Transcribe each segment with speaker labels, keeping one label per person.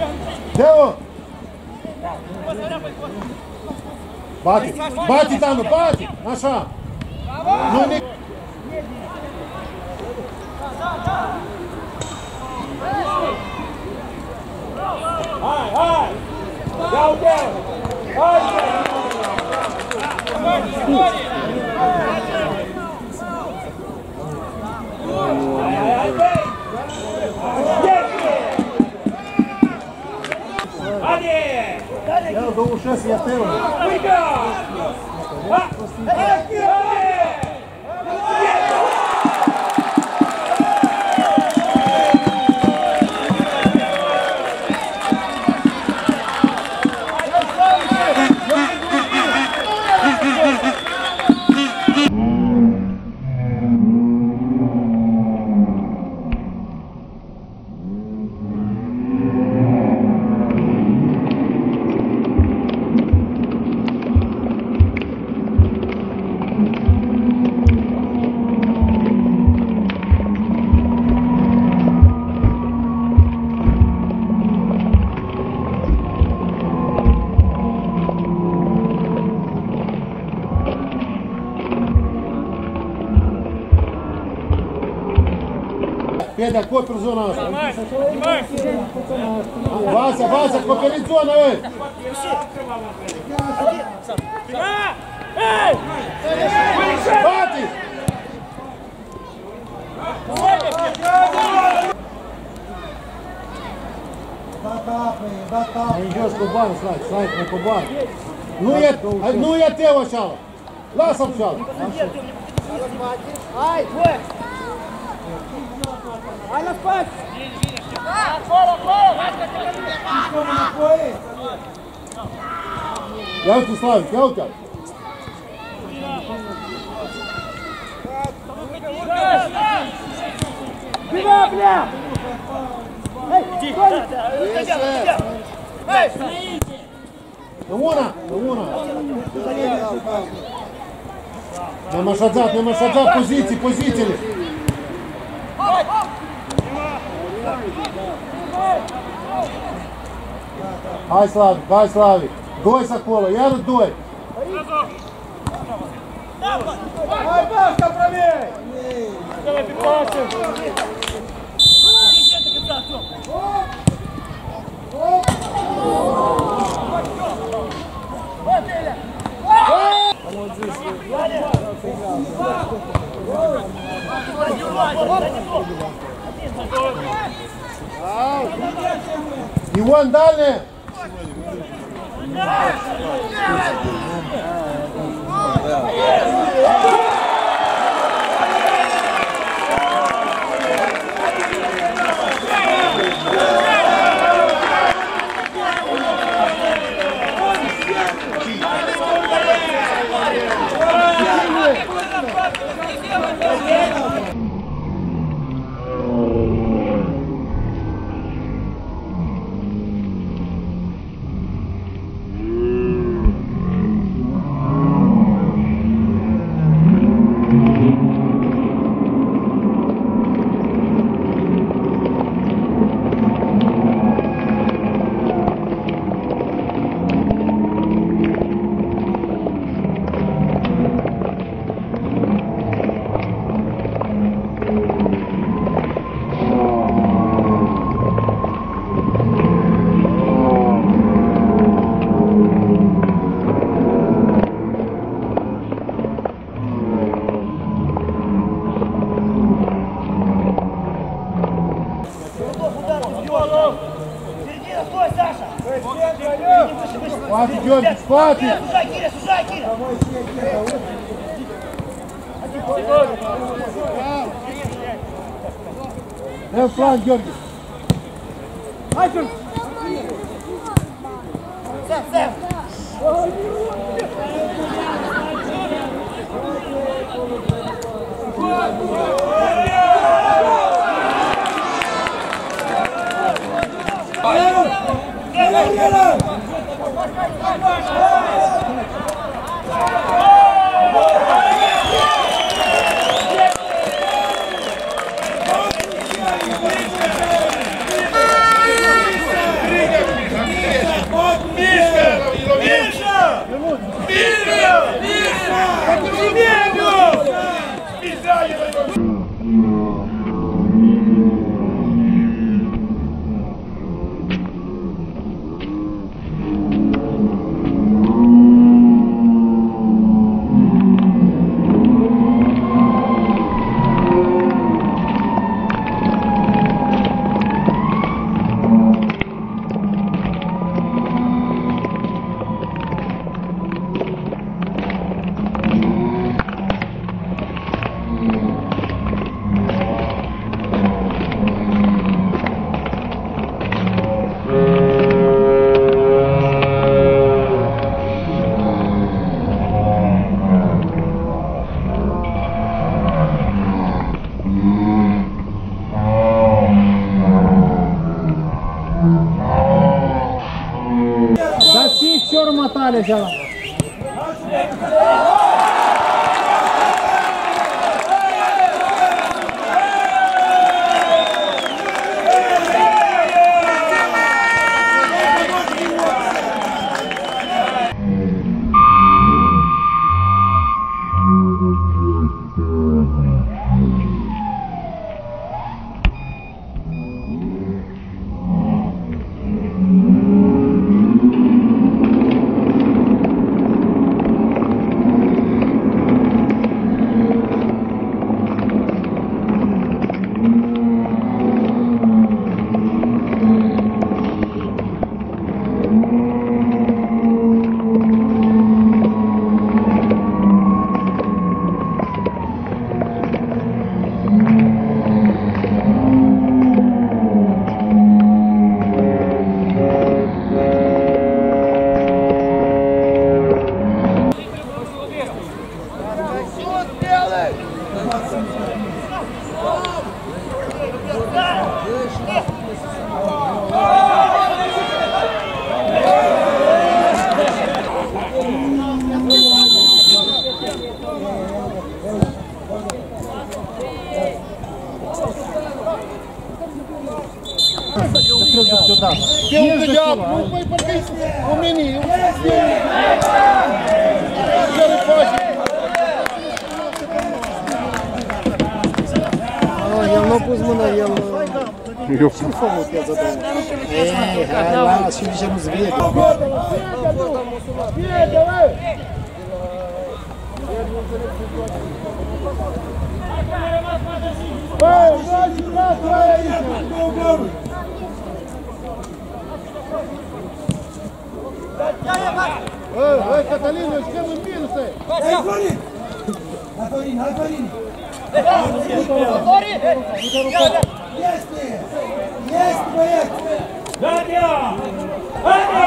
Speaker 1: Deo! Bate! Bate, Tanu, bate! Așa! Nu ne...
Speaker 2: Hai, hai! Ia-o, Deo! Hai!
Speaker 1: Eu dou șase, e tău. Fede, acoperi zona asta. Vasa, Vasa, acoperiți zona, ei! Bate! Mai jos cu bani, slai cu bani. Nu e tău așa. Lasă-l așa.
Speaker 3: Hai, bă! Hai la spate! Acolo, acolo!
Speaker 1: Ia uite, Slavic, ia uite-l!
Speaker 3: Bine, bine! Hei, Hei!
Speaker 1: În una! Ne-am așezat pozițiile! Hai Slavic! Doi acolo, iară doi!
Speaker 2: Hai, basta pra mim!
Speaker 1: Иван, дальне! Spate, Gheorghe, spate!
Speaker 3: Сужай, Киря!
Speaker 1: Dă-mi flan, Gheorghe!
Speaker 3: Hai, Gheorghe! Sam!
Speaker 1: și eu următoare așa. Eu gândeam, nu mai parcă-i oamenii, eu ce-l faci? El nu a pus mâna, el... Ce-l fămutează, domnul? Ei, hai, las și nici nu-ți vede. Băi, hai, Catalin, eu știu în minus,
Speaker 2: Hai, Florin! Hai, Florin, hai, Florin! Este! Este, băieți!
Speaker 3: Nadia! Nadia!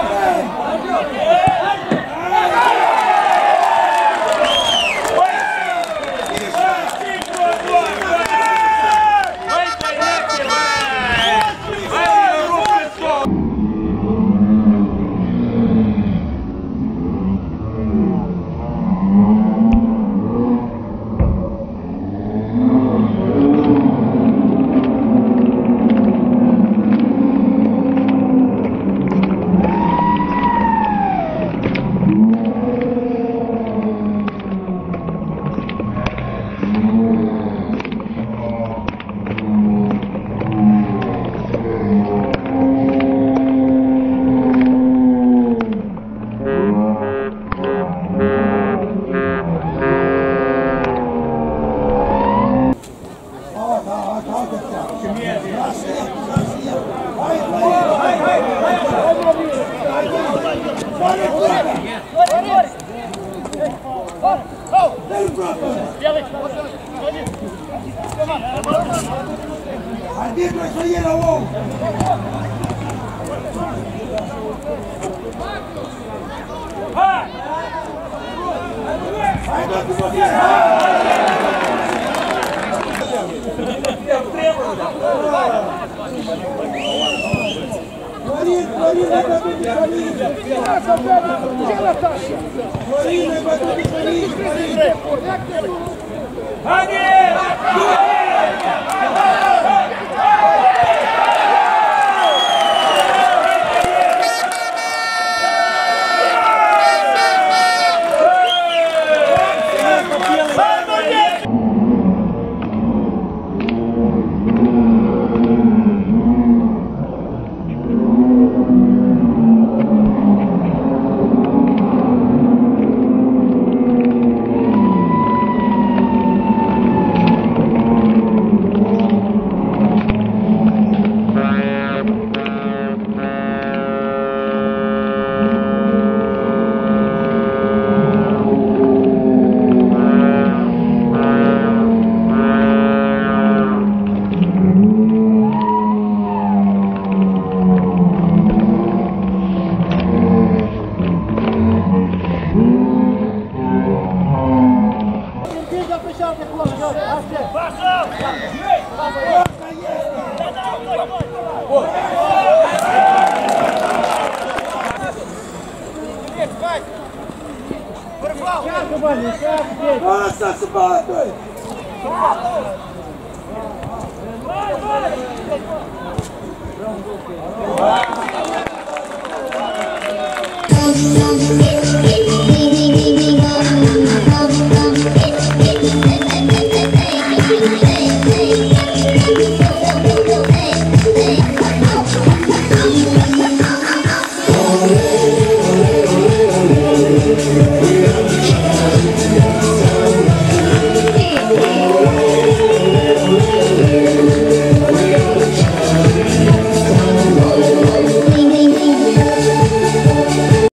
Speaker 2: Arbitru, să iei la om!
Speaker 3: Hai!
Speaker 2: Hai, dați-mă! Florin, Florin, ai bătut de Florin! Florin, ai bătut de Florin!
Speaker 3: Haide!
Speaker 2: Nossa, se bate!
Speaker 3: Vai, vai!